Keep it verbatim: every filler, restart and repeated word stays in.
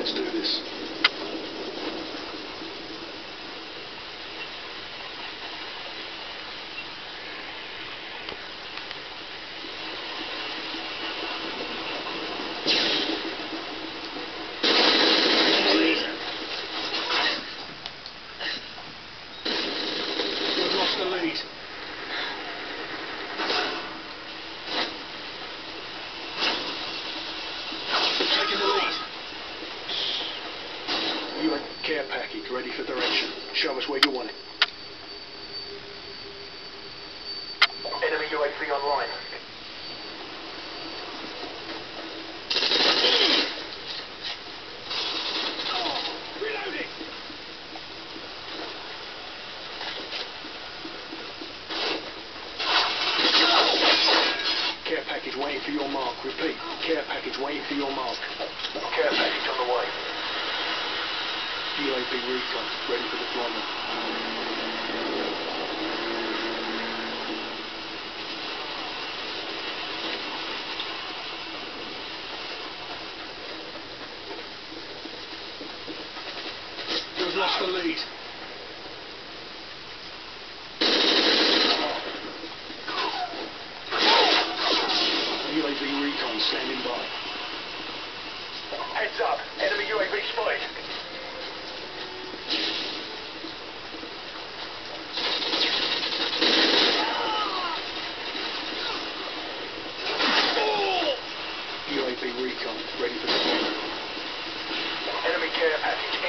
Let's do this. We've lost the lead. Taking the lead. U A care package ready for direction. Show us where you want it. Enemy U A V online. Reloading. Care package waiting for your mark. Repeat. Care package waiting for your mark. Care package on the way. U A V recon ready for deployment. We've lost the lead. U A V recon standing by. Heads up, enemy U A V spotted. U A V recon ready for deployment. Enemy care package